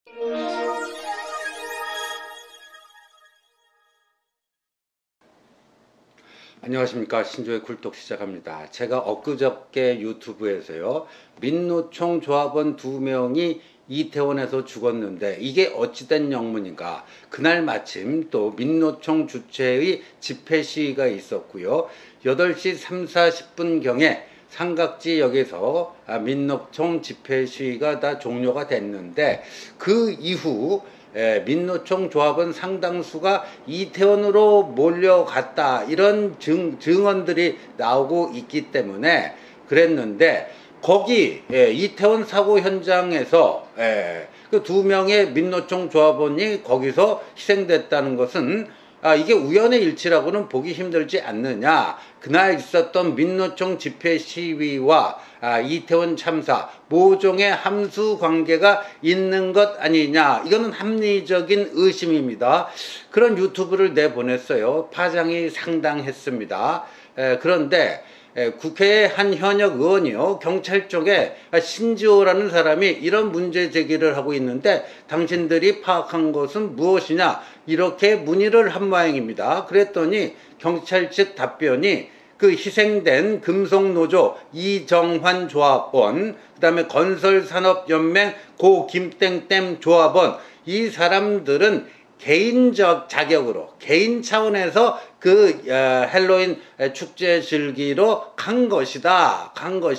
안녕하십니까. 신조의 굴뚝 시작합니다. 제가 엊그저께 유튜브에서요, 민노총 조합원 2명이 이태원에서 죽었는데 이게 어찌된 영문인가. 그날 마침 또 민노총 주최의 집회 시위가 있었고요. 8시 3, 40분 경에 삼각지역에서 민노총 집회 시위가 다 종료가 됐는데, 그 이후 민노총 조합원 상당수가 이태원으로 몰려갔다, 이런 증언들이 나오고 있기 때문에 그랬는데, 거기 이태원 사고 현장에서 그 2명의 민노총 조합원이 거기서 희생됐다는 것은 이게 우연의 일치라고는 보기 힘들지 않느냐. 그날 있었던 민노총 집회 시위와 이태원 참사 모종의 함수 관계가 있는 것 아니냐. 이거는 합리적인 의심입니다. 그런 유튜브를 내보냈어요. 파장이 상당했습니다. 그런데 국회의 한 현역 의원이요, 경찰 쪽에 신지호라는 사람이 이런 문제 제기를 하고 있는데 당신들이 파악한 것은 무엇이냐, 이렇게 문의를 한 모양입니다. 그랬더니 경찰 측 답변이 그 희생된 금속노조 이정환 조합원, 그 다음에 건설산업연맹 고 김땡땡 조합원, 이 사람들은 개인적 자격으로, 개인 차원에서 그 헬로윈 축제 즐기러 간 것이다.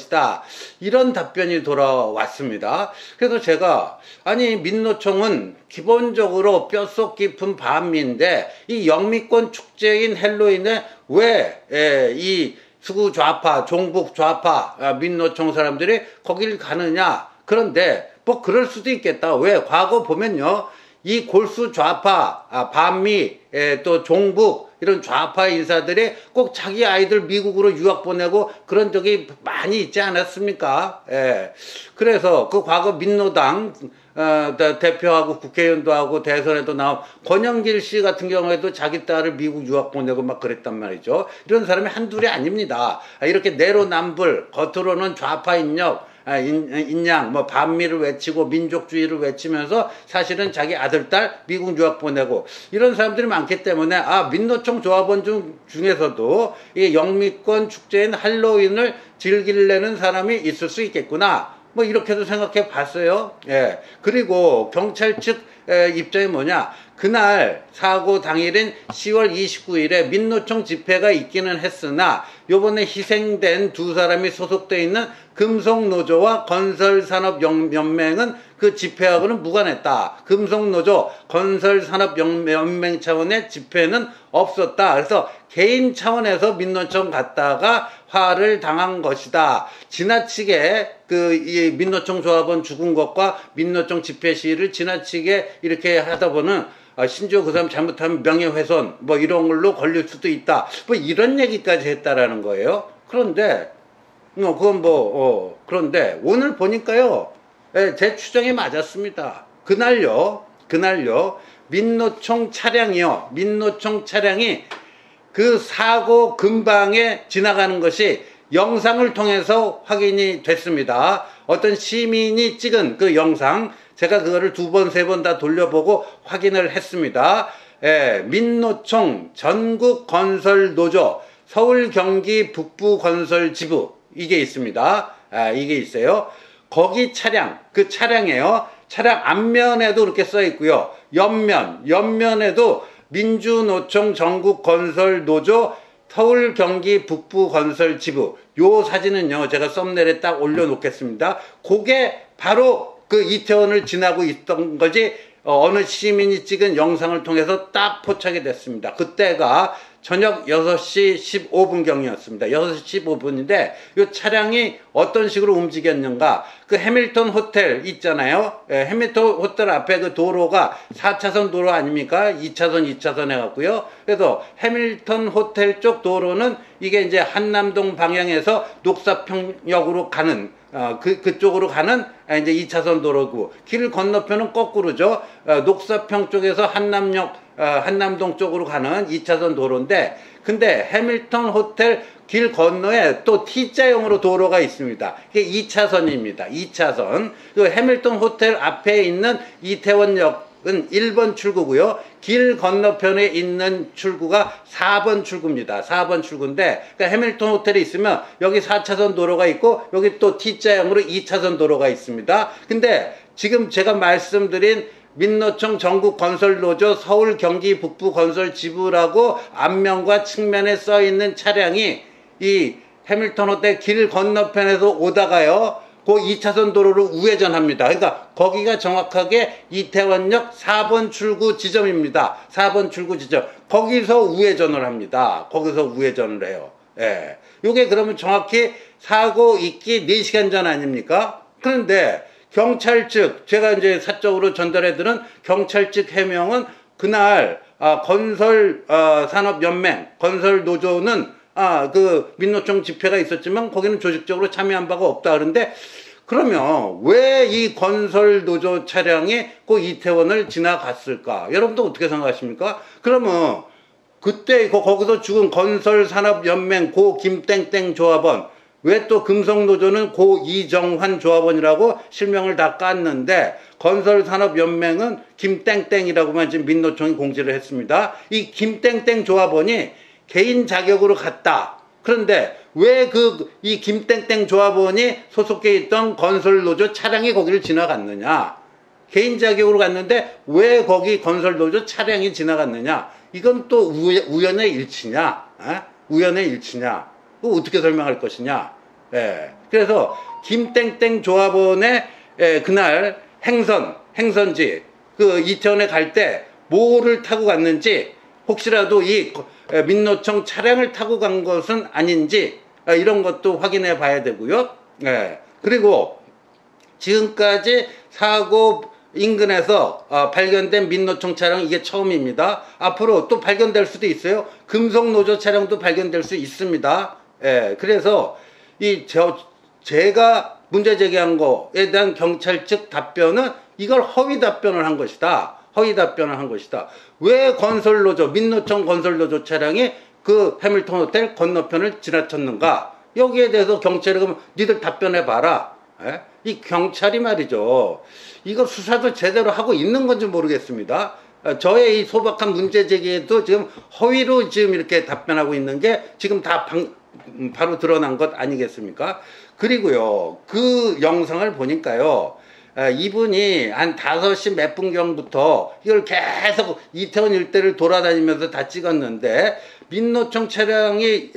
이런 답변이 돌아왔습니다. 그래서 제가, 아니 민노총은 기본적으로 뼛속 깊은 반미인데 이 영미권 축제인 헬로윈에 왜 이 수구 좌파, 종북 좌파 민노총 사람들이 거길 가느냐. 그런데 뭐 그럴 수도 있겠다. 왜? 과거 보면요, 이 골수 좌파, 반미, 또 종북, 이런 좌파 인사들이 꼭 자기 아이들 미국으로 유학 보내고 그런 적이 많이 있지 않았습니까? 그래서 그 과거 민노당 대표하고 국회의원도 하고 대선에도 나온 권영길 씨 같은 경우에도 자기 딸을 미국 유학 보내고 막 그랬단 말이죠. 이런 사람이 한둘이 아닙니다. 이렇게 내로남불, 겉으로는 좌파 인력, 인양, 뭐 반미를 외치고 민족주의를 외치면서 사실은 자기 아들, 딸 미국 유학 보내고 이런 사람들이 많기 때문에 민노총 조합원 중에서도 이 영미권 축제인 할로윈을 즐기려는 사람이 있을 수 있겠구나, 뭐 이렇게도 생각해 봤어요. 그리고 경찰 측 입장이 뭐냐, 그날 사고 당일인 10월 29일에 민노총 집회가 있기는 했으나 요번에 희생된 2사람이 소속되어 있는 금속노조와 건설산업연맹은 그 집회하고는 무관했다. 금속노조, 건설산업연맹 차원의 집회는 없었다. 그래서 개인 차원에서 민노총 갔다가 화를 당한 것이다. 지나치게 이 민노총 조합원 죽은 것과 민노총 집회 시위를 지나치게 이렇게 하다 보면 심지어 그 사람 잘못하면 명예훼손 뭐 이런 걸로 걸릴 수도 있다. 뭐 이런 얘기까지 했다라는 거예요. 그런데 그런데 오늘 보니까요, 제 추정이 맞았습니다. 그날요 민노총 차량이 그 사고 근방에 지나가는 것이 영상을 통해서 확인이 됐습니다. 어떤 시민이 찍은 그 영상, 제가 그거를 2번, 3번 다 돌려보고 확인을 했습니다. 민노총 전국건설노조 서울 경기 북부건설지부, 이게 있습니다. 이게 있어요. 거기 차량, 그 차량이에요. 차량 앞면에도 이렇게 써 있고요. 옆면에도 민주노총 전국건설노조 서울 경기 북부건설지부, 요 사진은요 제가 썸네일에 딱 올려놓겠습니다. 그게 바로 그 이태원을 지나고 있던 거지, 어느 시민이 찍은 영상을 통해서 딱 포착이 됐습니다. 그때가 저녁 6시 15분경이었습니다. 6시 15분인데 이 차량이 어떤 식으로 움직였는가, 그 해밀턴 호텔 있잖아요. 해밀턴 호텔 앞에 그 도로가 4차선 도로 아닙니까? 2차선 해갖고요. 그래서 해밀턴 호텔 쪽 도로는 이게 이제 한남동 방향에서 녹사평역으로 가는 그쪽으로 가는 이제 2차선 도로고, 길 건너편은 거꾸로죠. 녹사평 쪽에서 한남역 한남동 쪽으로 가는 2차선 도로인데, 근데 해밀턴 호텔 길 건너에 또 T자형으로 도로가 있습니다. 이게 2차선입니다. 2차선. 그 해밀턴 호텔 앞에 있는 이태원역은 1번 출구고요. 길 건너편에 있는 출구가 4번 출구입니다. 4번 출구인데, 그러니까 해밀턴 호텔이 있으면 여기 4차선 도로가 있고 여기 또 T자형으로 2차선 도로가 있습니다. 근데 지금 제가 말씀드린 민노총 전국건설노조 서울 경기 북부 건설 지부라고 앞면과 측면에 써 있는 차량이 이 해밀턴 호텔 길 건너편에서 오다가요, 그 2차선 도로를 우회전합니다. 그러니까 거기가 정확하게 이태원역 4번 출구 지점입니다. 4번 출구 지점. 거기서 우회전을 합니다. 거기서 우회전을 해요. 예. 요게 그러면 정확히 사고 있기 4시간 전 아닙니까? 그런데 경찰 측, 제가 이제 사적으로 전달해 드린 경찰 측 해명은 그날 건설 산업연맹, 건설 노조는 그 민노총 집회가 있었지만 거기는 조직적으로 참여한 바가 없다 그러는데, 그러면 왜 이 건설 노조 차량이 그 이태원을 지나갔을까? 여러분도 어떻게 생각하십니까? 그러면 그때 거기서 죽은 건설산업연맹 고 김땡땡 조합원, 왜 또 금속노조는 고 이정환 조합원이라고 실명을 다 깠는데 건설산업연맹은 김땡땡이라고만 지금 민노총이 공지를 했습니다. 이 김땡땡 조합원이 개인 자격으로 갔다. 그런데 왜 이 김땡땡 조합원이 소속해 있던 건설노조 차량이 거기를 지나갔느냐? 개인 자격으로 갔는데 왜 거기 건설노조 차량이 지나갔느냐? 이건 또 우연의 일치냐? 우연의 일치냐? 그거 어떻게 설명할 것이냐? 예. 그래서 김땡땡 조합원의 그날 행선지 그 이태원에 갈 때 뭐를 타고 갔는지, 혹시라도 이 민노총 차량을 타고 간 것은 아닌지 이런 것도 확인해 봐야 되고요. 예. 그리고 지금까지 사고 인근에서 발견된 민노총 차량 이게 처음입니다. 앞으로 또 발견될 수도 있어요. 금속노조 차량도 발견될 수 있습니다. 예. 그래서 제가 문제 제기한 거에 대한 경찰 측 답변은 이걸 허위 답변을 한 것이다. 허위 답변을 한 것이다. 왜 건설노조, 민노총 건설노조 차량이 그 해밀턴 호텔 건너편을 지나쳤는가? 여기에 대해서 경찰이 그러면 니들 답변해 봐라. 예? 이 경찰이 말이죠, 이거 수사도 제대로 하고 있는 건지 모르겠습니다. 저의 이 소박한 문제 제기에도 지금 허위로 지금 이렇게 답변하고 있는 게 지금 다 바로 드러난 것 아니겠습니까? 그리고요, 그 영상을 보니까요, 이분이 한 5시 몇 분경부터 이걸 계속 이태원 일대를 돌아다니면서 다 찍었는데, 민노총 차량이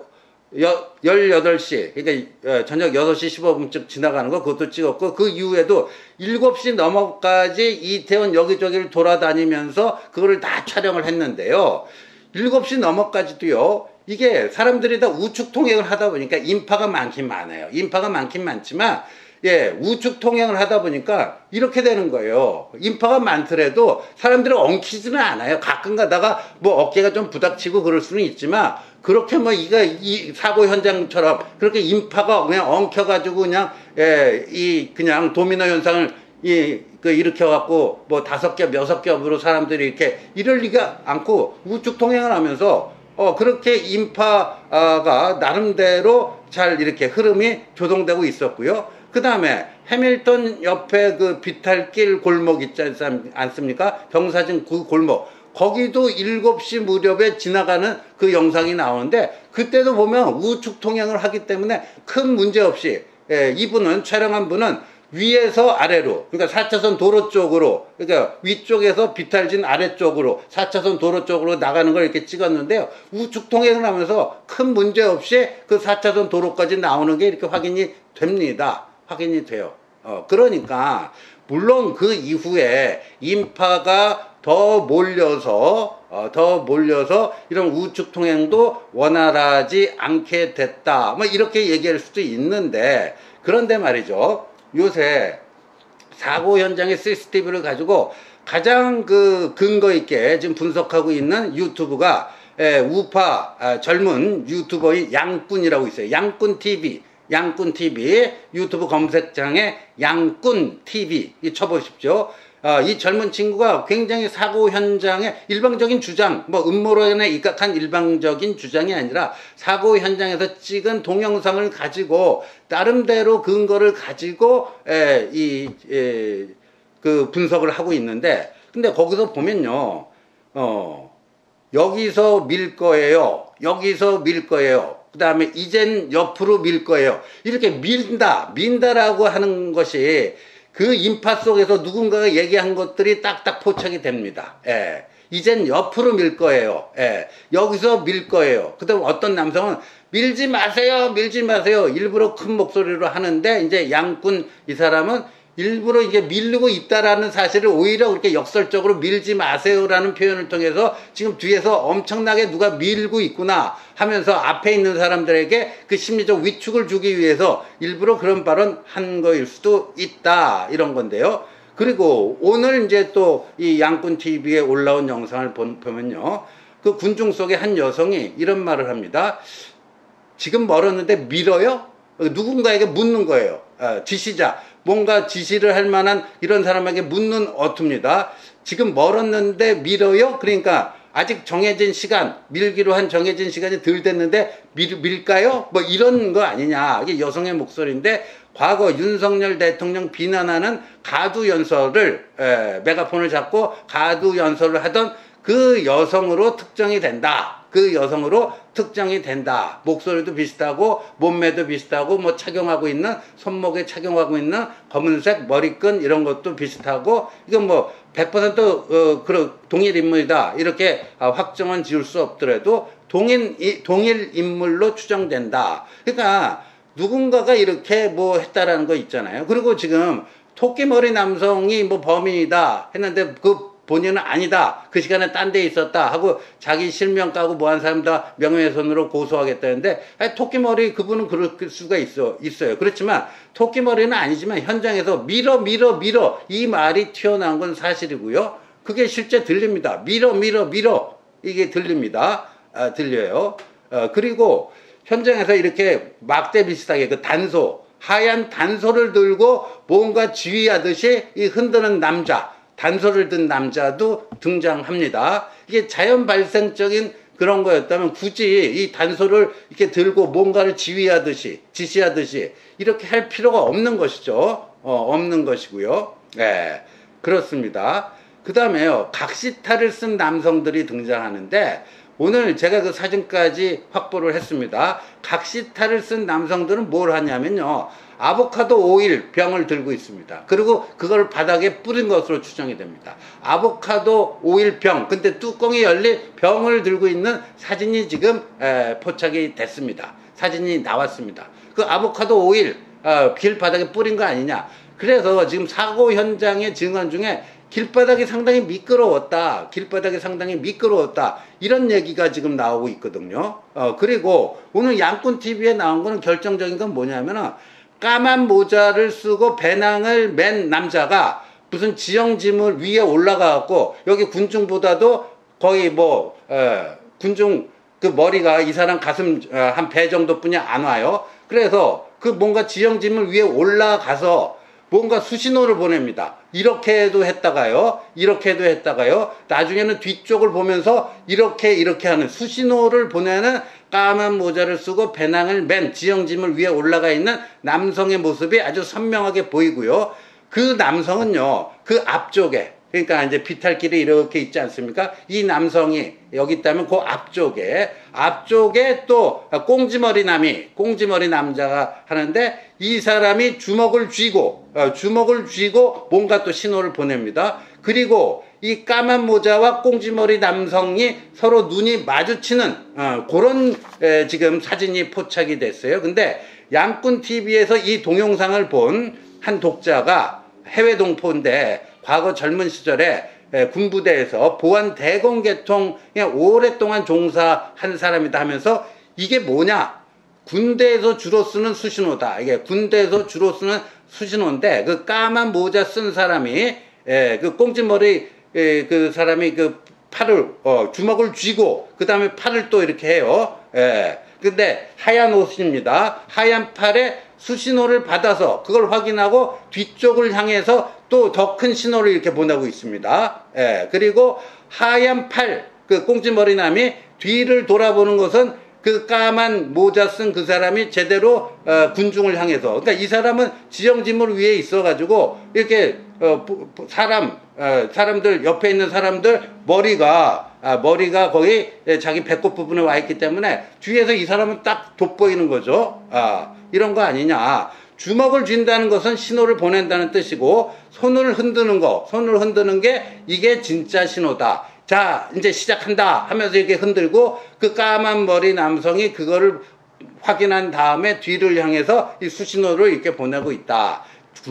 18시, 그러니까 저녁 6시 15분쯤 지나가는 거 그것도 찍었고, 그 이후에도 7시 넘어까지 이태원 여기저기를 돌아다니면서 그거를 다 촬영을 했는데요. 7시 넘어까지도요, 이게 사람들이 다 우측 통행을 하다 보니까 인파가 많긴 많아요. 인파가 많긴 많지만, 예, 우측 통행을 하다 보니까 이렇게 되는 거예요. 인파가 많더라도 사람들이 엉키지는 않아요. 가끔 가다가 뭐 어깨가 좀 부닥치고 그럴 수는 있지만, 그렇게 뭐 이 사고 현장처럼 그렇게 인파가 그냥 엉켜가지고 그냥, 그냥 도미노 현상을 일으켜갖고 뭐 5겹, 6겹으로 사람들이 이렇게 이럴 리가 않고 우측 통행을 하면서 그렇게 인파가 나름대로 잘 이렇게 흐름이 조성되고 있었고요. 그 다음에 해밀턴 옆에 그 비탈길 골목 있지 않습니까? 병사진 그 골목. 거기도 7시 무렵에 지나가는 그 영상이 나오는데, 그때도 보면 우측 통행을 하기 때문에 큰 문제 없이, 이분은, 촬영한 분은 위에서 아래로, 그러니까 4차선 도로 쪽으로, 그러니까 위쪽에서 비탈진 아래쪽으로 4차선 도로 쪽으로 나가는 걸 이렇게 찍었는데요. 우측 통행을 하면서 큰 문제 없이 그 4차선 도로까지 나오는 게 이렇게 확인이 됩니다. 확인이 돼요. 그러니까 물론 그 이후에 인파가 더 몰려서 이런 우측 통행도 원활하지 않게 됐다, 뭐 이렇게 얘기할 수도 있는데, 그런데 말이죠, 요새 사고 현장의 CCTV를 가지고 가장 그 근거 있게 지금 분석하고 있는 유튜브가 우파 젊은 유튜버인 양꾼이라고 있어요. 양꾼TV 유튜브 검색창에 양꾼TV 쳐보십시오. 이 젊은 친구가 굉장히 사고 현장에 일방적인 주장, 뭐 음모론에 입각한 일방적인 주장이 아니라 사고 현장에서 찍은 동영상을 가지고 나름대로 근거를 가지고 그 분석을 하고 있는데, 근데 거기서 보면요, 여기서 밀 거예요. 여기서 밀 거예요. 그 다음에 이젠 옆으로 밀 거예요. 이렇게 민다라고 하는 것이 그 인파 속에서 누군가가 얘기한 것들이 딱딱 포착이 됩니다. 예. 이젠 옆으로 밀 거예요. 예. 여기서 밀 거예요. 그 다음 어떤 남성은 밀지 마세요. 밀지 마세요. 일부러 큰 목소리로 하는데, 이제 양꾼 이 사람은 일부러 이게 밀고 있다라는 사실을 오히려 그렇게 역설적으로 밀지 마세요라는 표현을 통해서 지금 뒤에서 엄청나게 누가 밀고 있구나 하면서 앞에 있는 사람들에게 그 심리적 위축을 주기 위해서 일부러 그런 발언 한 거일 수도 있다, 이런 건데요. 그리고 오늘 이제 또 이 양꾼 TV에 올라온 영상을 보면요, 그 군중 속의 한 여성이 이런 말을 합니다. 지금 멀었는데 밀어요? 누군가에게 묻는 거예요. 지시자, 뭔가 지시를 할 만한 이런 사람에게 묻는 어투입니다. 지금 멀었는데 밀어요? 그러니까 아직 정해진 시간, 밀기로 한 정해진 시간이 덜 됐는데 밀까요? 뭐 이런 거 아니냐. 이게 여성의 목소리인데, 과거 윤석열 대통령 비난하는 가두연설을, 메가폰을 잡고 가두연설을 하던 그 여성으로 특정이 된다. 그 여성으로 특정이 된다. 목소리도 비슷하고 몸매도 비슷하고 뭐 착용하고 있는, 손목에 착용하고 있는 검은색 머리끈 이런 것도 비슷하고, 이건 뭐 100% 그런 동일 인물이다 이렇게 확정은 지을 수 없더라도 동일 인물로 추정된다. 그러니까 누군가가 이렇게 뭐 했다라는 거 있잖아요. 그리고 지금 토끼머리 남성이 뭐 범인이다 했는데 그 본인은 아니다, 그 시간에 딴 데 있었다 하고 자기 실명 까고 뭐 한 사람 다 명예훼손으로 고소하겠다는데, 토끼머리 그분은 그럴 수가 있어요. 그렇지만 토끼머리는 아니지만 현장에서 밀어 이 말이 튀어나온 건 사실이고요. 그게 실제 들립니다. 밀어 이게 들립니다. 들려요. 그리고 현장에서 이렇게 막대 비슷하게 그 단소, 하얀 단소를 들고 뭔가 지휘하듯이 이 흔드는 남자, 단소를 든 남자도 등장합니다. 이게 자연 발생적인 그런 거였다면 굳이 이 단소를 이렇게 들고 뭔가를 지시하듯이 이렇게 할 필요가 없는 것이죠. 없는 것이고요. 네, 그렇습니다. 그 다음에요, 각시탈을 쓴 남성들이 등장하는데, 오늘 제가 그 사진까지 확보를 했습니다. 각시탈을 쓴 남성들은 뭘 하냐면요, 아보카도 오일 병을 들고 있습니다. 그리고 그걸 바닥에 뿌린 것으로 추정이 됩니다. 아보카도 오일 병, 근데 뚜껑이 열린 병을 들고 있는 사진이 지금 포착이 됐습니다. 사진이 나왔습니다. 그 아보카도 오일 길바닥에 뿌린 거 아니냐. 그래서 지금 사고 현장의 증언 중에 길바닥이 상당히 미끄러웠다, 이런 얘기가 지금 나오고 있거든요. 그리고 오늘 양꾼TV에 나온 거는 결정적인 건 뭐냐면은, 까만 모자를 쓰고 배낭을 맨 남자가 무슨 지형지물 위에 올라가갖고, 여기 군중보다도 거의 군중 그 머리가 이 사람 가슴 한 배 정도뿐이 안 와요. 그래서 그 뭔가 지형지물 위에 올라가서 뭔가 수신호를 보냅니다. 이렇게도 했다가요, 나중에는 뒤쪽을 보면서 이렇게 하는 수신호를 보내는 까만 모자를 쓰고 배낭을 맨 지형지물 위에 올라가 있는 남성의 모습이 아주 선명하게 보이고요. 그 남성은요, 그 앞쪽에, 그러니까 이제 비탈길이 이렇게 있지 않습니까? 이 남성이 여기 있다면 그 앞쪽에 또 꽁지머리 남자가 하는데, 이 사람이 주먹을 쥐고 뭔가 또 신호를 보냅니다. 그리고 이 까만 모자와 꽁지머리 남성이 서로 눈이 마주치는 그런 지금 사진이 포착이 됐어요. 근데 양꾼TV에서 이 동영상을 본 한 독자가 해외 동포인데, 과거 젊은 시절에 군부대에서 보안 대공계통에 오랫동안 종사한 사람이다 하면서, 이게 뭐냐, 군대에서 주로 쓰는 수신호다. 이게 군대에서 주로 쓰는 수신호인데, 그 까만 모자 쓴 사람이 그 꽁지머리 그 사람이 그 팔을 주먹을 쥐고 그 다음에 팔을 또 이렇게 해요. 근데 하얀 옷입니다. 하얀 팔에 수신호를 받아서 그걸 확인하고 뒤쪽을 향해서 또 더 큰 신호를 이렇게 보내고 있습니다. 예, 그리고 하얀 팔, 그 꽁지머리남이 뒤를 돌아보는 것은 그 까만 모자 쓴 그 사람이 제대로 군중을 향해서, 그러니까 이 사람은 지형지물 위에 있어가지고 이렇게 사람들 옆에 있는 사람들 머리가 거의 자기 배꼽 부분에 와 있기 때문에 뒤에서 이 사람은 딱 돋보이는 거죠. 이런 거 아니냐. 주먹을 쥔다는 것은 신호를 보낸다는 뜻이고, 손을 흔드는 게 이게 진짜 신호다. 자, 이제 시작한다 하면서 이렇게 흔들고, 그 까만 머리 남성이 그거를 확인한 다음에 뒤를 향해서 이 수신호를 이렇게 보내고 있다.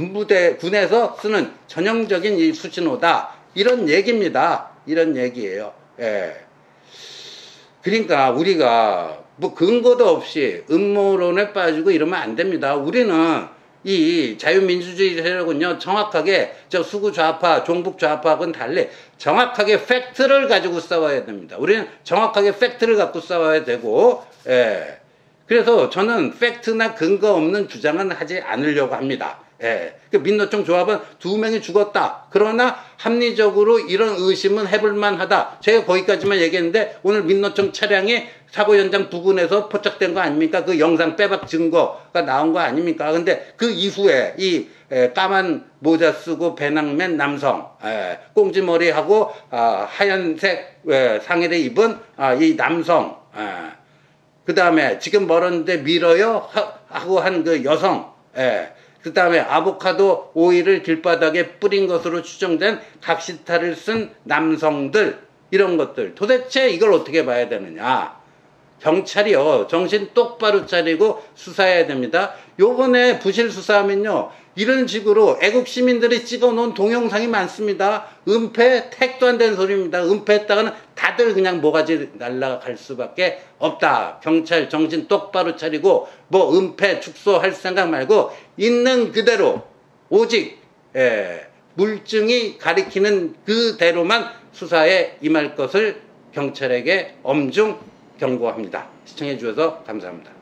군에서 쓰는 전형적인 이 수신호다. 이런 얘기입니다. 이런 얘기예요. 예. 그러니까 우리가 뭐 근거도 없이 음모론에 빠지고 이러면 안 됩니다. 우리는 이 자유민주주의 세력은요, 정확하게 저 수구 좌파, 종북 좌파하고는 달리 정확하게 팩트를 가지고 싸워야 됩니다. 우리는 정확하게 팩트를 갖고 싸워야 되고, 예. 그래서 저는 팩트나 근거 없는 주장은 하지 않으려고 합니다. 예. 그 민노총 조합은 2명이 죽었다. 그러나 합리적으로 이런 의심은 해볼만 하다. 제가 거기까지만 얘기했는데, 오늘 민노총 차량이 사고 현장 부근에서 포착된 거 아닙니까? 그 영상 빼박 증거가 나온 거 아닙니까? 근데 그 이후에 이 까만 모자 쓰고 배낭맨 남성, 꽁지머리하고 하얀색 상의를 입은 이 남성, 그 다음에 지금 멀었는데 밀어요 하고 한 그 여성, 그 다음에 아보카도 오일을 길바닥에 뿌린 것으로 추정된 각시탈을 쓴 남성들, 이런 것들 도대체 이걸 어떻게 봐야 되느냐. 경찰이요, 정신 똑바로 차리고 수사해야 됩니다. 요번에 부실 수사하면요, 이런 식으로 애국 시민들이 찍어놓은 동영상이 많습니다. 은폐, 택도 안 되는 소리입니다. 은폐했다가는 다들 그냥 모가지 날라갈 수밖에 없다. 경찰 정신 똑바로 차리고 뭐 은폐, 축소할 생각 말고 있는 그대로 오직 물증이 가리키는 그대로만 수사에 임할 것을 경찰에게 엄중 경고합니다. 시청해 주셔서 감사합니다.